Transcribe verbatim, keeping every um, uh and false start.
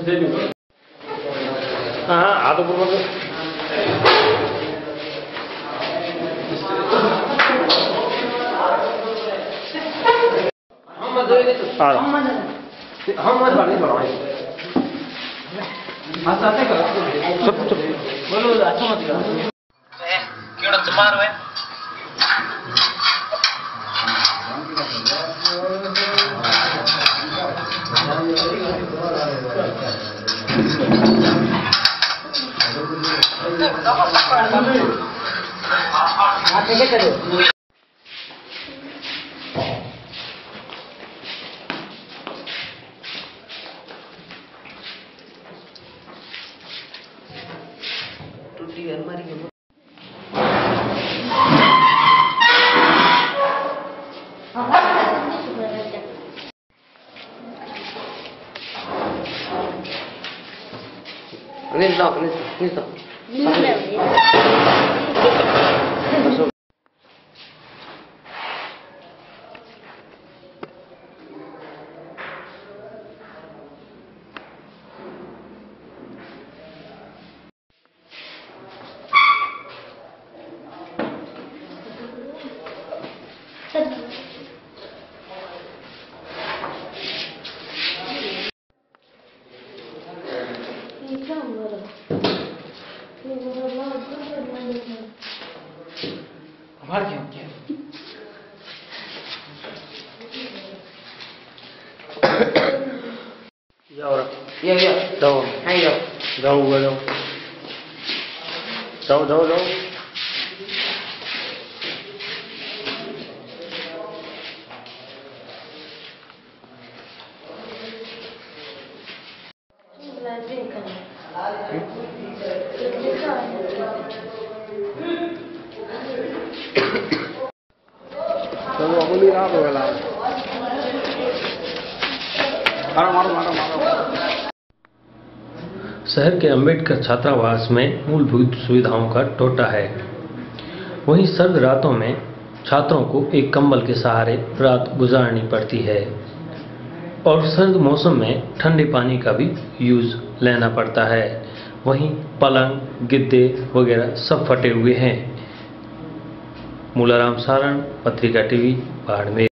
हाँ हाथ ऊपर कर हम मत नहीं बढ़ाएं आते करो चुप चुप बोलो अच्छा मत करो क्यों चमार है आप क्या करो टूटी अलमारी के नहीं लाओ नहीं नहीं तो हमारे क्या क्या जाओ ये ये जाओ हां जाओ जाओ जाओ जाओ जाओ जाओ चलो अगली रात हो गया मारो मारो मारो मारो। शहर के अंबेडकर छात्रावास में मूलभूत सुविधाओं का टोटा है। वहीं सर्द रातों में छात्रों को एक कंबल के सहारे रात गुजारनी पड़ती है और सर्द मौसम में ठंडे पानी का भी यूज लेना पड़ता है। वहीं पलंग गिद्दे वगैरह सब फटे हुए हैं। मूलाराम सारण, पत्रिका टीवी, बाड़मेर।